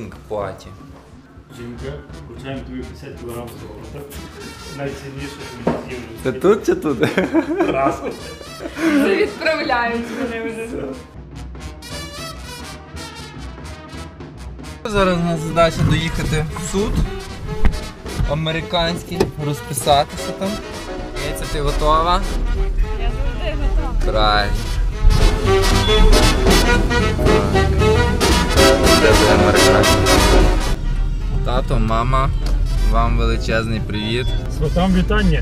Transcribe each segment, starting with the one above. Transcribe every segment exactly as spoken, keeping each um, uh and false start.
wedding party. Жінка, вручаємо тобі п'ятдесят кілограм золота. Найцінніше, що ми з'їли. Це тут чи тут? Раз. Відправляють мене вже. Зараз у нас задача доїхати в суд американський, розписатися там. Яйця, ти готова? Я завжди готова. Правильно. Це буде американський. Тато, мама, вам величезний привіт. Сватам вітання.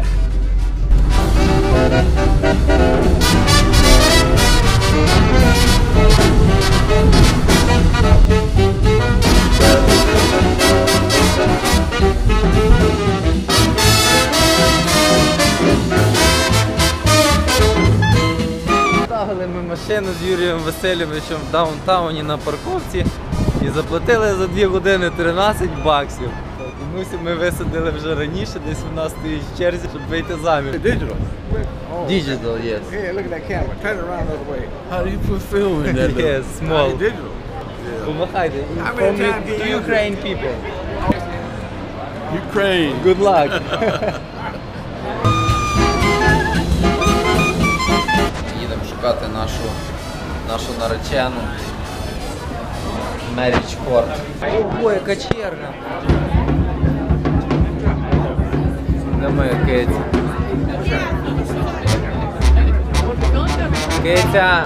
Ставили ми машину з Юрієм Васильовичем в даунтауні на парковці і заплатили за дві години тринадцять баксів. Мусі ми висадили вже раніше, десь вона стоїть в черзі, щоб вийти заміж. Digital. Oh. Digital, yes. Yeah, look at that camera. Turn it around the other way. How do you put film in that? Yes, small. How digital. Yeah. Помахайте. How many times To do you- Ukraine people. Ukraine. Good luck. Їдемо шукати нашу, нашу наречену. Marriage court. Ого, яка черга. Де моя Кеті? Кетя!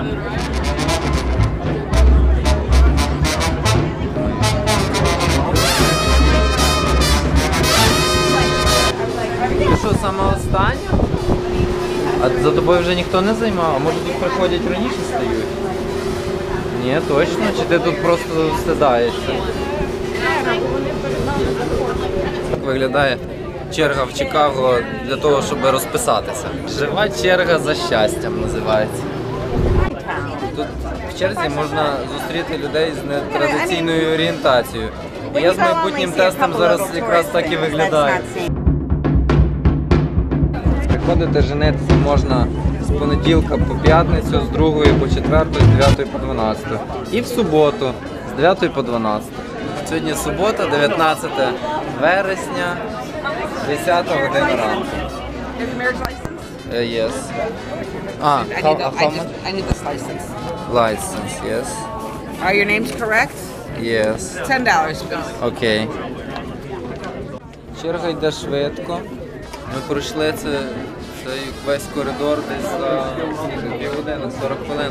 Ти що, саме остання? А за тобою вже ніхто не займав? А може тут приходять раніше стають? Ні, точно? Чи ти тут просто стидаєшся? Так виглядає черга в Чикаго для того, щоб розписатися. Жива черга за щастям називається. Тут в черзі можна зустріти людей з нетрадиційною орієнтацією. І я з майбутнім тестом зараз якраз так і виглядаю. Приходити женитися можна з понеділка по п'ятницю, з другої по четверту, з дев'ятої по дванадцяту. І в суботу з дев'ятої по дванадцяту. Сьогодні субота, дев'ятнадцяте вересня, десята година ранку. Uh, yes. Ah, I how, need, the, how I, much? just, I need this license. License, yes. Are your names correct? Yes. Ten dollars, please. Окей. Черга йде швидко. Ми пройшли це, цей весь коридор десь за дві години, сорок хвилин.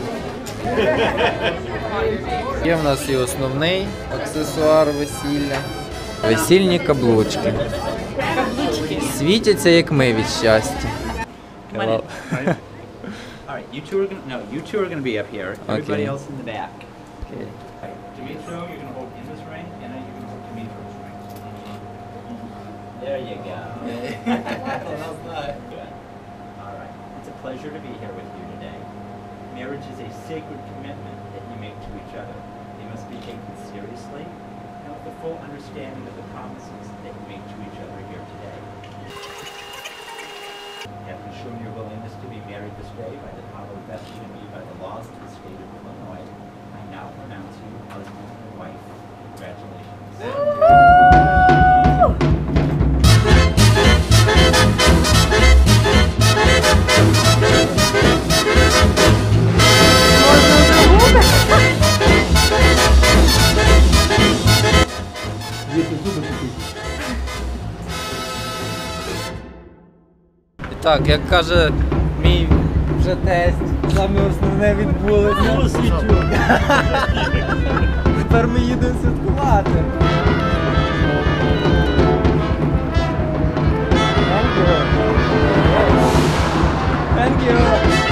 Є в нас і основний аксесуар весілля. Весільні каблучки. Каблучки. Світяться, як ми від щастя. Hello. All right, you two are gonna no, you two are gonna be up here. Everybody Okay. else in the back. Okay. Right. Dimitro, you're gonna hold Inna's ring, and then you're gonna hold Dimitro's ring. There you go. Good. All right. It's a pleasure to be here with you today. Marriage is a sacred commitment that you make to each other. They must be taken seriously and with the full understanding of the promises that you make to each other here today. Having shown your willingness to be married this day by the power vested in me by the laws of the state of Illinois, I now pronounce you husband and wife. Congratulations. І так, як каже мій вже тесть, саме основне відбулося. Тепер ми їдемо святкувати. Thank you. Thank you.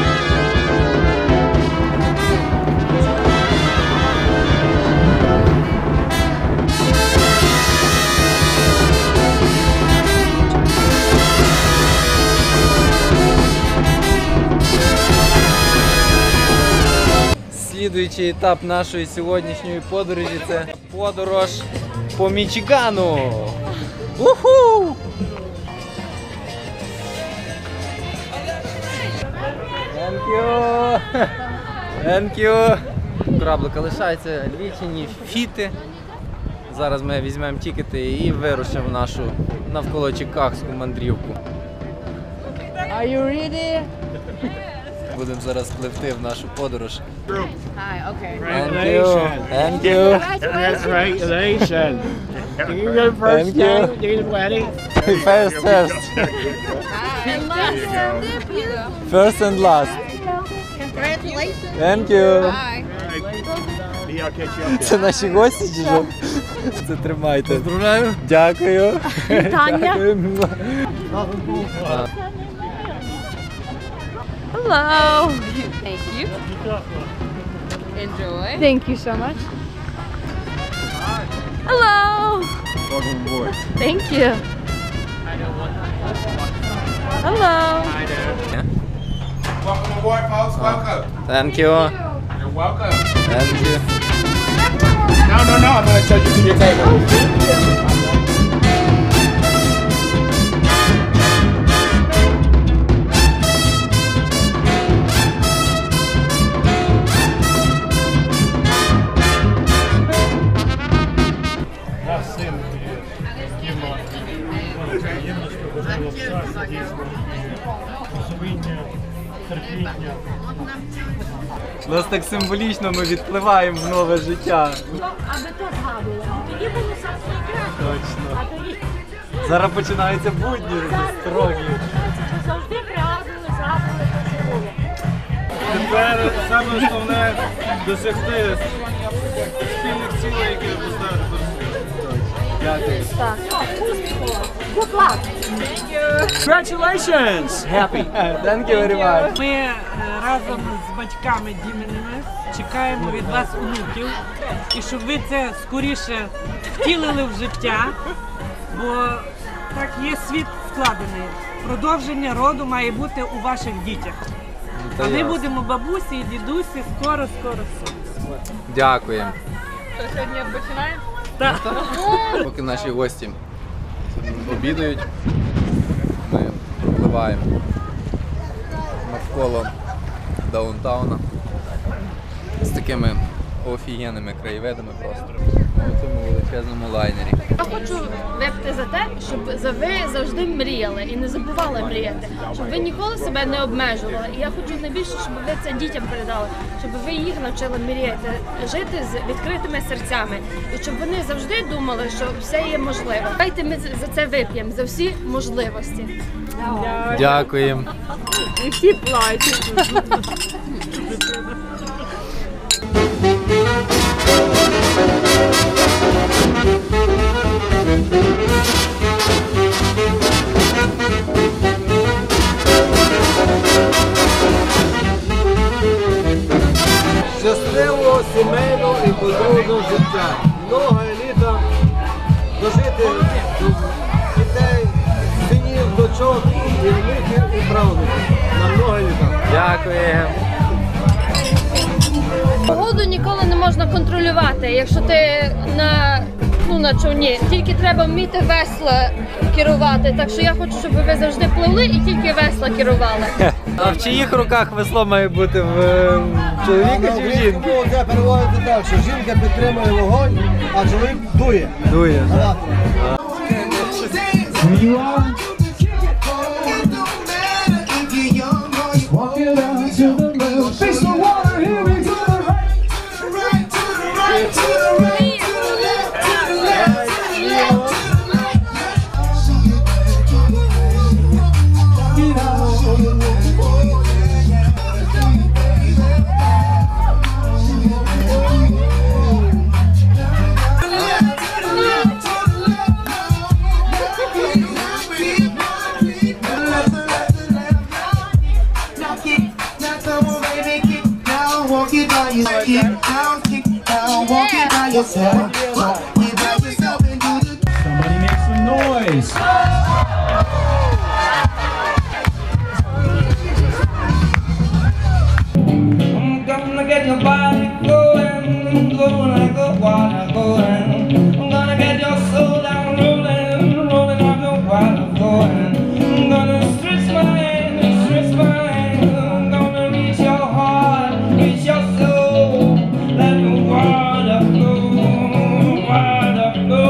Слідуючий етап нашої сьогоднішньої подорожі – це подорож по Мічигану. Уху! Thank you! Thank you! У Краблика лишаються лічені фіти зараз ми візьмемо тікети і вирушимо в нашу навколо Чикагську мандрівку. Are you ready? Будемо зараз пливти в нашу подорож. Hi, okay. Thank you. Thank you. Congratulations. You go first, Thank you. Jane. You get ready. First, first. And last. First and last. Congratulations. Thank you. Bye. Це наші гості чи що? Це тримайте. Поздравляю. Дякую. Вітання. Hello. Thank you. Enjoy. Thank you so much. Hello. Welcome aboard. Thank you. Hello. Welcome aboard, folks. Welcome. Thank you. You're welcome. Thank you. No, no, no. I'm going to take you to your table. Наш син Діма приємності бажаю щастя, дійсно, розуміння, терпіння. У нас так символічно ми відпливаємо в нове життя. Аби то згадували. Тоді було щось найкраще. Точно. А тоді Зараз починаються будні строгі. завжди пригадували, згадували, що було. Тепер саме основне досягти спільних цілей, які ви поставили перед собою. Дякую. Так. Успіху. Good luck. Congratulations! Happy! Thank you very much. Ми е, разом з батьками Діміними чекаємо від вас онуків, і щоб ви це скоріше втілили в життя, бо так є світ складений. Продовження роду має бути у ваших дітях. А ми будемо бабусі і дідусі скоро, скоро, скоро. Дякуємо. Що, сьогодні починаємо? Поки наші гості обідають, ми впливаємо навколо даунтауна з такими офігенними краєвидами просто на цьому величезному лайнері. Я хочу випити за те, щоб за ви завжди мріяли і не забували мріяти, щоб ви ніколи себе не обмежували. І я хочу найбільше, щоб ви це дітям передали, щоб ви їх навчили мріяти, жити з відкритими серцями, і щоб вони завжди думали, що все є можливе. Давайте ми за це вип'ємо, за всі можливості. Дякуємо. І всі плачуть. Щасливого сімейного і подружного життя. Много літа дожити до дітей, синів, дочок, і внуків, і правнуків. На много літа. Дякуємо. Погоду ніколи не можна контролювати, якщо ти на, ну, на човні. Тільки треба вміти весла керувати. Так що я хочу, щоб ви завжди пливли і тільки весла керували. А в чиїх руках весло має бути? В е, чоловіка чи в жінки? Це переводиться так, що жінка підтримує вогонь, а чоловік дує. Дує. Somebody make some noise. I'm gonna get your body going, going like a water going. I'm gonna get your soul down rolling, rolling like a water going. I'm gonna stretch my hand, stretch my hand. I'm gonna reach your heart, reach your soul. Let the water flow, water flow.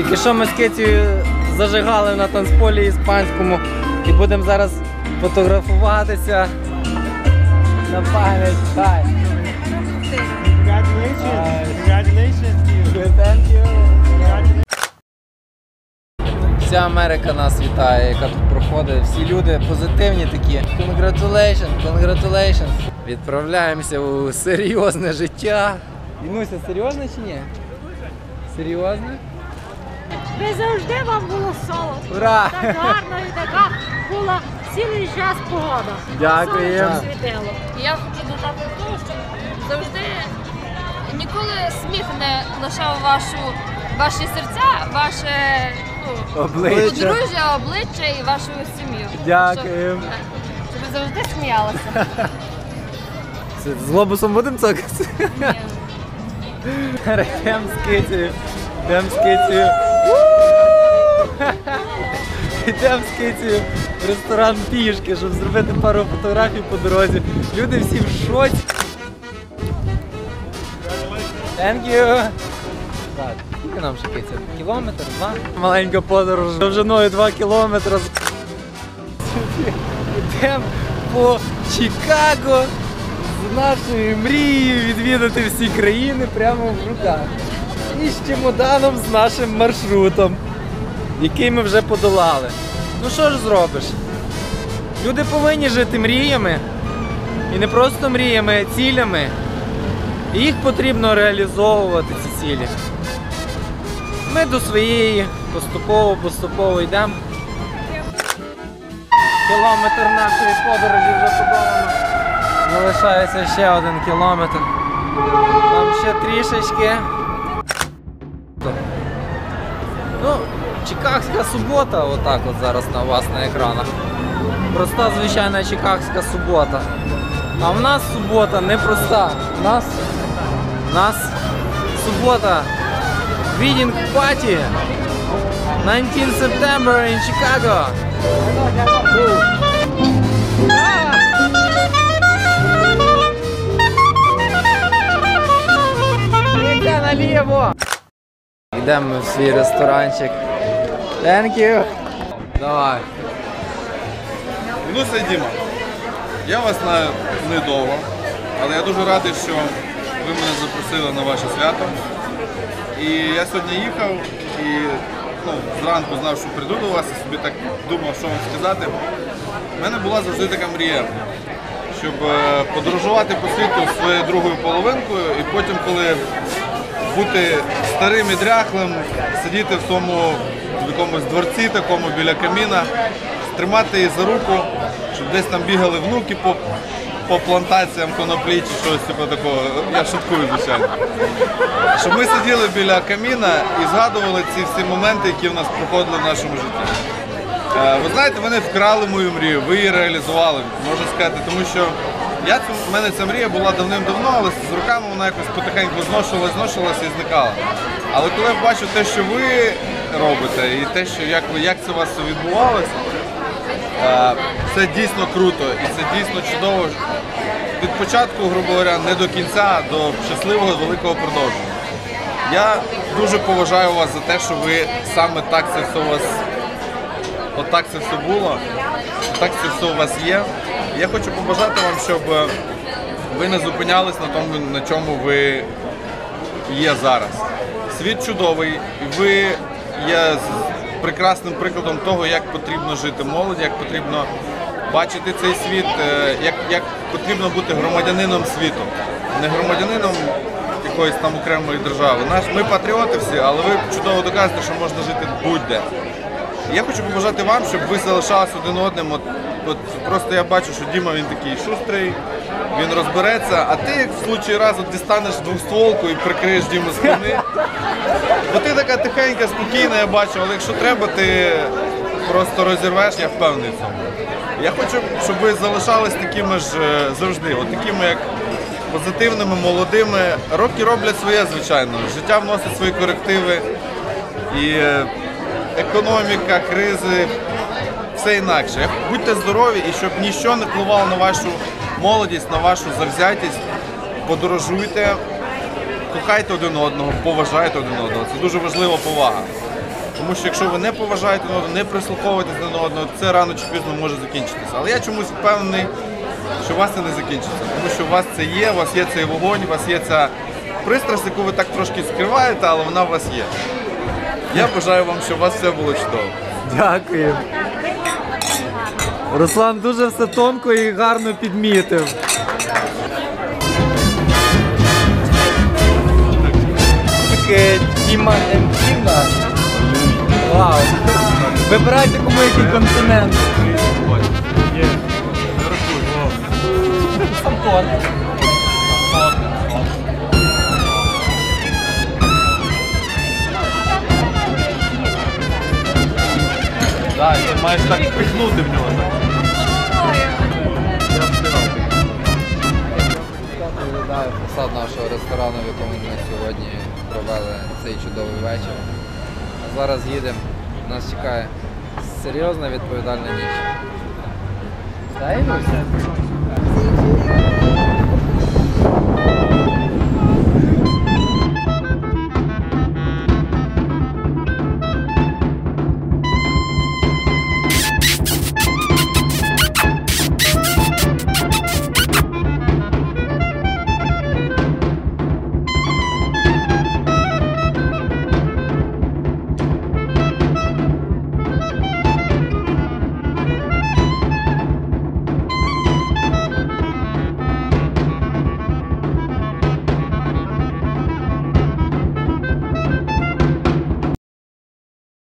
Тільки що ми з Китєю зажигали на танцполі іспанському і будемо зараз фотографуватися на пам'ять. Хай. Congratulations. Congratulations to you. Thank you. Вся Америка нас вітає, яка тут проходить. Всі люди позитивні такі. Congratulations, congratulations. Відправляємося у серйозне життя. Інуся, серйозно чи ні? Серйозно? Ви завжди вам було солодко. Ура! Так гарно і така була цілий час погода. Дякую. Сонце світило. І я хочу додати того, що завжди ніколи сміх не лишав вашу, ваші серця, ваше ну, Обличчя. подружжя, обличчя і вашу сім'ю. Дякую. Щоб, так, щоб ви завжди сміялися. Це з глобусом будемо цокати? Йдемо з Китєю. Йдемо з Китєю. Йдемо з Китєю в ресторан пішки, щоб зробити пару фотографій по дорозі. Люди всі в шоці. Thank you. Так, скільки нам ще Китя? Кілометр, два? Маленька подорож. Довжиною два кілометри. Йдемо по Чикаго з нашою мрією відвідати всі країни прямо в руках. І з чемоданом з нашим маршрутом, який ми вже подолали. Ну що ж зробиш? Люди повинні жити мріями. І не просто мріями, а цілями. І їх потрібно реалізовувати, ці цілі. Ми до своєї поступово-поступово йдемо. Кілометр нашої подорожі вже подолано. Залишається ще один кілометр. Там ще трішечки. Ну, Чикагська субота, отак от зараз на вас на екранах. Проста звичайна Чикагська субота. А в нас субота не проста. У нас, у нас субота. Reading party. nineteenth September in Chicago. Йдемо наліво. Йдемо в свій ресторанчик. Thank you. Давай. Ну, це Діма. Я вас знаю недовго, але я дуже радий, що ви мене запросили на ваше свято. І я сьогодні їхав і ну, зранку знав, що прийду до вас і собі так думав, що вам сказати. У мене була завжди така мрія, щоб подорожувати по світу зі своєю другою половинкою і потім, коли бути старим і дряхлим, сидіти в тому в якомусь дворці такому біля каміна, тримати її за руку, щоб десь там бігали внуки по, по плантаціям коноплі чи щось типу такого. Я шуткую, звичайно. Щоб ми сиділи біля каміна і згадували ці всі моменти, які в нас проходили в нашому житті. Ви знаєте, вони вкрали мою мрію, ви її реалізували, можна сказати, тому що я, в мене ця мрія була давним-давно, але з руками вона якось потихеньку зношувалась, зношувалась і зникала. Але коли я бачу те, що ви робите, і те, що як, як це у вас відбувалося, це дійсно круто і це дійсно чудово. Від початку, грубо говоря, не до кінця, до щасливого великого продовження. Я дуже поважаю вас за те, що ви саме так це все у вас, отак це все було, так це все у вас є. Я хочу побажати вам, щоб ви не зупинялись на тому, на чому ви є зараз. Світ чудовий, і ви є прекрасним прикладом того, як потрібно жити молоді, як потрібно бачити цей світ, як, як потрібно бути громадянином світу, не громадянином якоїсь там окремої держави. Наш, ми патріоти всі, але ви чудово доказуєте, що можна жити будь-де. Я хочу побажати вам, щоб ви залишалися один одним. От, от просто я бачу, що Діма він такий шустрий, він розбереться, а ти в случаї разу дістанеш двостволку і прикриєш Діму з спини. Бо ти така тихенька, спокійна, я бачу, але якщо треба, ти просто розірвеш, я впевнений в цьому. Я хочу, щоб ви залишались такими ж завжди, от такими як позитивними, молодими. Роки роблять своє, звичайно, життя вносить свої корективи і економіка, кризи, все інакше. Будьте здорові і щоб ніщо не впливало на вашу молодість, на вашу завзятість. Подорожуйте, кохайте один одного, поважайте один одного. Це дуже важлива повага. Тому що якщо ви не поважаєте один одного, не прислуховуєтесь до одного, це рано чи пізно може закінчитися. Але я чомусь впевнений, що у вас це не закінчиться. Тому що у вас це є, у вас є цей вогонь, у вас є ця пристрасть, яку ви так трошки скриваєте, але вона у вас є. Я бажаю вам, щоб у вас все було чудово. Дякую. Руслан дуже все тонко і гарно підмітив. Таке Тіма Емтіна. Вау. Вибирайте, кому який континент. Сампон. Так, ти маєш так впихнути в нього. Виглядає фасад нашого ресторану, в якому ми сьогодні провели цей чудовий вечір. А зараз їдемо. Нас чекає серйозна відповідальна ніч. Дай, Люся?